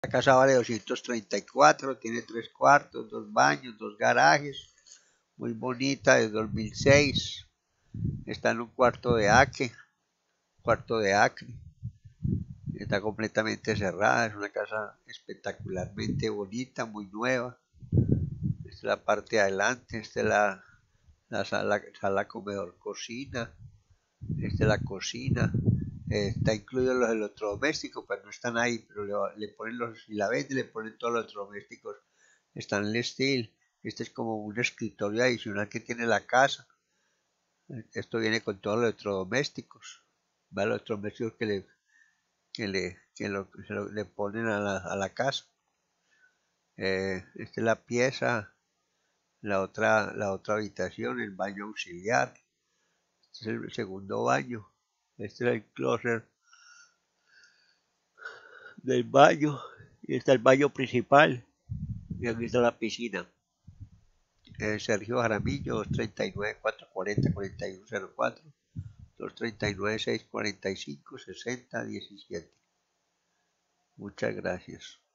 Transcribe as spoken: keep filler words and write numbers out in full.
La casa vale doscientos treinta y cuatro, tiene tres cuartos, dos baños, dos garajes, muy bonita, de dos mil seis. Está en un cuarto de acre, cuarto de acre. Está completamente cerrada, es una casa espectacularmente bonita, muy nueva. Esta es la parte de adelante, esta es la, la sala, sala comedor cocina, esta es la cocina. Eh, está incluido los electrodomésticos, pues no están ahí, pero le, le ponen los, si la venden, le ponen todos los electrodomésticos stainless steel. Este es como un escritorio adicional que tiene la casa. Esto viene con todos los electrodomésticos, ¿vale? Los electrodomésticos que le, que le, que lo, que lo, le ponen a la, a la casa. Eh, esta es la pieza, la otra, la otra habitación, el baño auxiliar. Este es el segundo baño. Este es el closet del baño. Y está el baño principal. Y aquí está la piscina. Eh, Sergio Jaramillo, dos tres nueve, cuatro cuatro cero, cuatro uno cero cuatro, dos tres nueve, seis cuatro cinco, sesenta diecisiete. Muchas gracias.